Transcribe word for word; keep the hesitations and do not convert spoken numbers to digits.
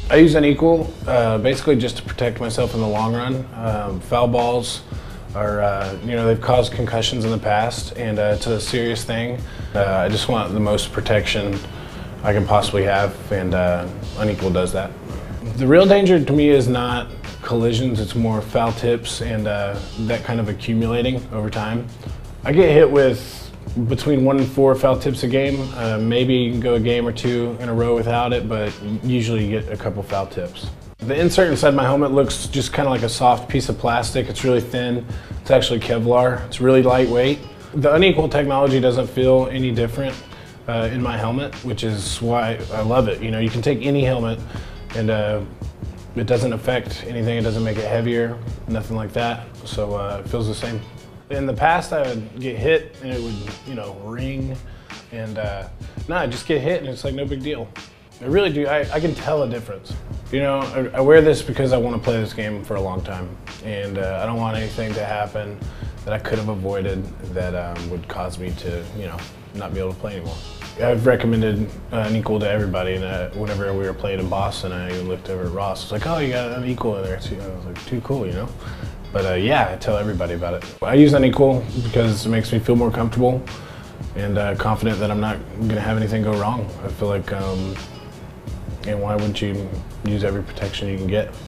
I use Unequal uh, basically just to protect myself in the long run. Um, foul balls are, uh, you know, they've caused concussions in the past, and uh, it's a serious thing. Uh, I just want the most protection I can possibly have, and uh, Unequal does that. The real danger to me is not collisions, it's more foul tips and uh, that kind of accumulating over time. I get hit with between one and four foul tips a game. Uh, maybe you can go a game or two in a row without it, but usually you get a couple foul tips. The insert inside my helmet looks just kind of like a soft piece of plastic. It's really thin. It's actually Kevlar. It's really lightweight. The Unequal technology doesn't feel any different uh, in my helmet, which is why I love it. You know, you can take any helmet and uh, it doesn't affect anything. It doesn't make it heavier, nothing like that. So uh, it feels the same. In the past, I would get hit and it would, you know, ring, and uh, no, I just get hit and it's like no big deal. I really do. I, I can tell a difference. You know, I, I wear this because I want to play this game for a long time, and uh, I don't want anything to happen that I could have avoided that um, would cause me to, you know, not be able to play anymore. I've recommended uh, Unequal to everybody, and uh, whenever we were playing in Boston, I looked over at Ross. It's like, oh, you got an Unequal in there too. I was like, too cool, you know. But uh, yeah, I tell everybody about it. I use Unequal because it makes me feel more comfortable and uh, confident that I'm not going to have anything go wrong. I feel like, um, and why wouldn't you use every protection you can get?